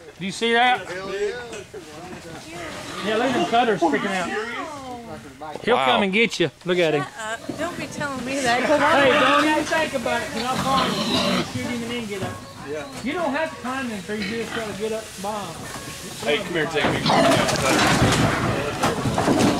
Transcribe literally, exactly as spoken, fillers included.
Do you see that? Yeah, look at them cutters sticking out. He'll wow. come and get you. Look at him. Uh, don't be telling me that. Hey, don't even think about it, because I'll promise you. Shoot him and then get up. Yeah. You don't have to climb them trees, you just got to get up the bomb. Hey, come here, take me.